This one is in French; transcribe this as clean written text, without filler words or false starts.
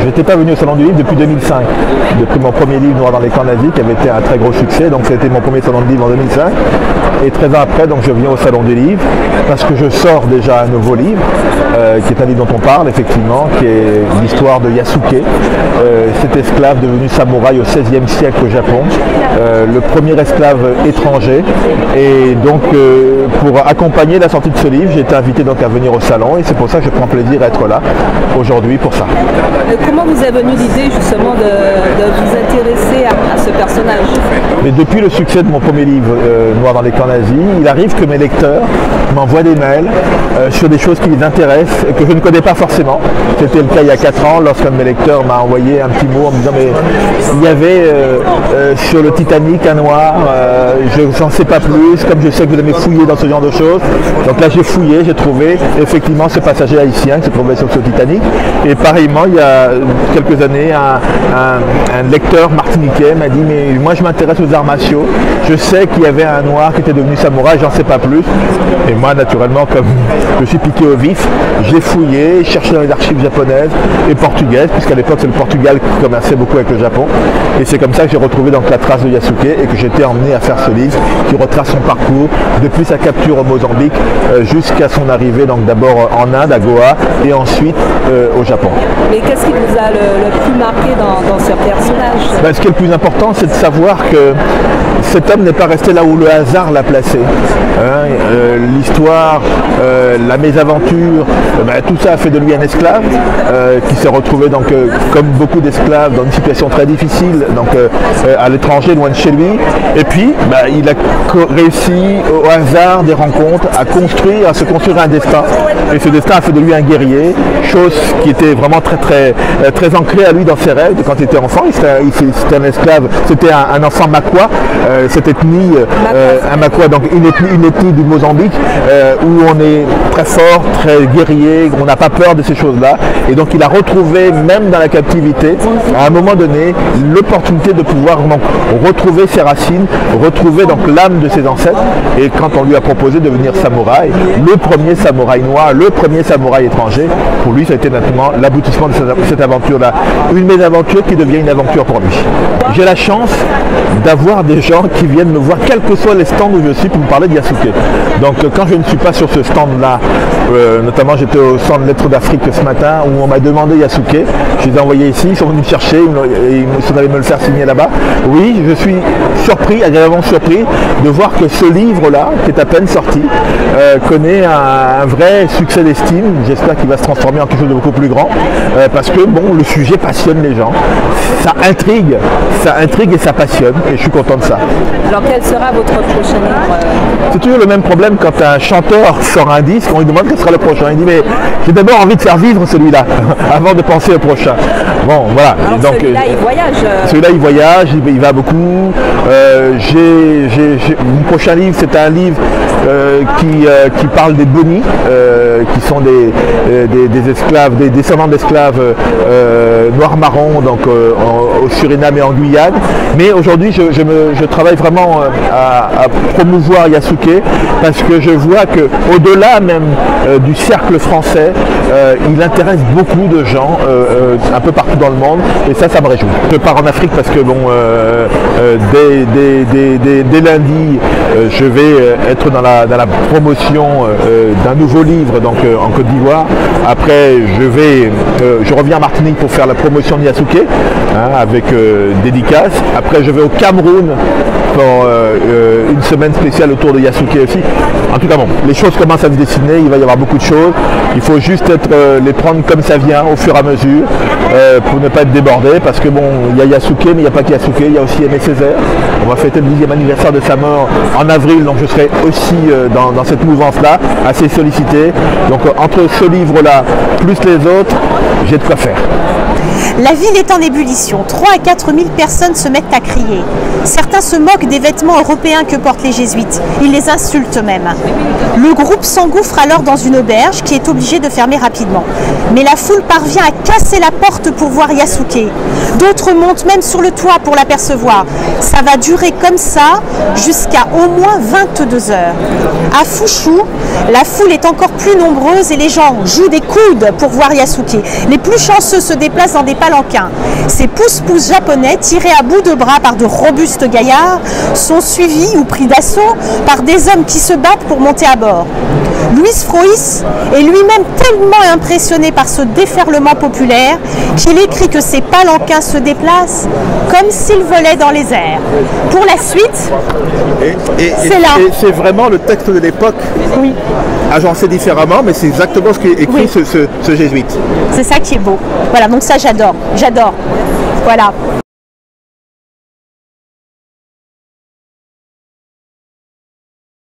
n'étais pas venu au Salon du Livre depuis 2005, depuis mon premier livre Noir dans les camps nazis qui avait été un très gros succès, donc c'était mon premier Salon du Livre en 2005. Et 13 ans après, donc je viens au Salon du Livre parce que je sors déjà un nouveau livre, qui est un livre dont on parle effectivement, qui est l'histoire de Yasuke, cet esclave devenu samouraï au XVIe siècle au Japon, le premier esclave étranger. Et donc pour accompagner la sortie de ce livre, j'ai été invité donc à venir au salon et c'est pour ça que je prends plaisir à être là aujourd'hui pour ça. Comment vous est venue l'idée justement de vous intéresser à ce personnage? Mais depuis le succès de mon premier livre, Noir dans les camps nazis, il arrive que mes lecteurs m'envoient des mails sur des choses qui les intéressent et que je ne connais pas forcément. C'était le cas il y a 4 ans lorsqu'un de mes lecteurs m'a envoyé un petit mot en me disant mais il y avait sur le Titanic un noir, je n'en sais pas plus, comme je sais que vous aimez fouiller dans ce genre de choses. Donc là j'ai fouillé, j'ai trouvé effectivement ce passager haïtien qui se trouvait sur ce Titanic. Et pareillement, il y a quelques années, un lecteur martiniquais m'a dit mais moi je m'intéresse aux arts martiaux, je sais qu'il y avait un noir qui était devenu samouraï, j'en sais pas plus. Et moi naturellement, comme je suis piqué au vif, j'ai fouillé, cherché dans les archives japonaises et portugaises, puisqu'à l'époque c'est le Portugal qui commerçait beaucoup avec le Japon. Et c'est comme ça que j'ai retrouvé donc la trace de Yasuke et que j'ai été emmené à faire ce livre qui retrace son parcours depuis sa capture au Mozambique jusqu'à son arrivée donc d'abord en Inde, à Goa, et ensuite au Japon. Mais qu'est-ce qui vous a le plus marqué dans ce personnage? Ce qui est le plus important, c'est de savoir que cet homme n'est pas resté là où le hasard l'a placé. L'histoire, la mésaventure, tout ça a fait de lui un esclave qui s'est retrouvé donc comme beaucoup d'esclaves dans une situation très difficile, donc à l'étranger, loin de chez lui. Et puis il a réussi au hasard des rencontres à se construire un destin. Et ce destin a fait de lui un guerrier, chose qui était vraiment très ancrée à lui dans ses rêves quand il était enfant. C'était un esclave, c'était un enfant Makwa, cette ethnie, un Makwa, donc une ethnie du Mozambique où on est très fort, très guerrier, on n'a pas peur de ces choses-là. Et donc il a retrouvé, même dans la captivité, à un moment donné, l'opportunité de pouvoir donc retrouver ses racines, retrouver donc l'âme de ses ancêtres. Et quand on lui a proposé de devenir samouraï, le premier samouraï noir, le premier samouraï étranger, pour lui ça a été naturellement l'aboutissement de cette aventure-là. Une mésaventure qui devient une aventure pour lui. J'ai la chance d'avoir des gens qui viennent me voir, quel que soit les stands où je suis, pour me parler de Yasuke. Donc quand je ne suis pas sur ce stand-là, notamment j'étais au stand Lettres d'Afrique ce matin où on m'a demandé Yasuke, je les ai envoyés ici, ils sont venus me chercher, ils allaient me le faire signer là-bas. Oui, je suis surpris, agréablement surpris de voir que ce livre-là, qui est à peine sorti, connaît un vrai succès d'estime. J'espère qu'il va se transformer en quelque chose de beaucoup plus grand, parce que bon, le sujet passionne les gens, ça intrigue et ça passionne, et je suis content de ça. Alors quel sera votre prochain livre? C'est toujours le même problème quand un chanteur sort un disque, on lui demande quel sera le prochain. Il dit mais j'ai d'abord envie de faire vivre celui-là avant de penser au prochain. Bon voilà. Alors donc celui-là il voyage. Celui-là il voyage, il va beaucoup. Mon prochain livre, c'est un livre qui parle des Boni, qui sont des esclaves, des descendants d'esclaves noirs-marrons, donc au Suriname et en Guyane. Mais aujourd'hui, je travaille vraiment à promouvoir Yasuke parce que je vois qu'au-delà même du cercle français, il intéresse beaucoup de gens un peu partout dans le monde et ça me réjouit. Je pars en Afrique parce que bon, dès lundi, je vais être dans la promotion d'un nouveau livre donc en Côte d'Ivoire. Après, je reviens à Martinique pour faire la promotion de Yasuke avec dédicace. Après, je vais au Cameroun pour une semaine spéciale autour de Yasuke aussi. En tout cas, bon, les choses commencent à se dessiner, il va y avoir beaucoup de choses. Il faut juste les prendre comme ça vient, au fur et à mesure, pour ne pas être débordé, parce que bon, il y a Yasuke, mais il n'y a pas que Yasuke, il y a aussi Aimé Césaire. On va fêter le 10e anniversaire de sa mort en avril, donc je serai aussi dans cette mouvance-là, assez sollicité. Donc entre ce livre-là, plus les autres, j'ai de quoi faire. La ville est en ébullition. 3 à 4 000 personnes se mettent à crier. Certains se moquent des vêtements européens que portent les jésuites. Ils les insultent même. Le groupe s'engouffre alors dans une auberge qui est obligée de fermer rapidement. Mais la foule parvient à casser la porte pour voir Yasuke. D'autres montent même sur le toit pour l'apercevoir. Ça va durer comme ça jusqu'à au moins 22 heures. À Fuchou, la foule est encore plus nombreuse et les gens jouent des coudes pour voir Yasuke. Les plus chanceux se déplacent dans des palanquins. Ces pousse-pousse japonais, tirés à bout de bras par de robustes gaillards, sont suivis ou pris d'assaut par des hommes qui se battent pour monter à bord. Luis Frois est lui-même tellement impressionné par ce déferlement populaire qu'il écrit que ces palanquins se déplacent comme s'ils volaient dans les airs. Pour la suite, c'est là. Et c'est vraiment le texte de l'époque, Oui, agencé différemment, mais c'est exactement ce qu'écrit Oui. ce jésuite. c'est ça qui est beau. Voilà, donc ça j'adore, j'adore. Voilà.